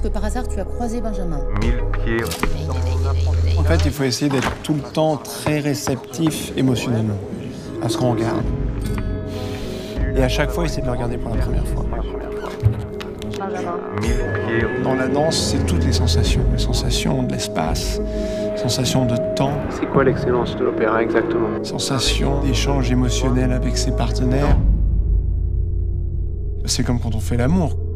que par hasard tu as croisé Benjamin. 1000 pieds. En fait, il faut essayer d'être tout le temps très réceptif émotionnellement à ce qu'on regarde. Et à chaque fois, essayer de le regarder pour la première fois. Benjamin. 1000 pieds. Dans la danse, c'est toutes les sensations de l'espace, sensations de temps, C'est quoi l'excellence de l'opéra exactement? sensations d'échange émotionnel avec ses partenaires. C'est comme quand on fait l'amour.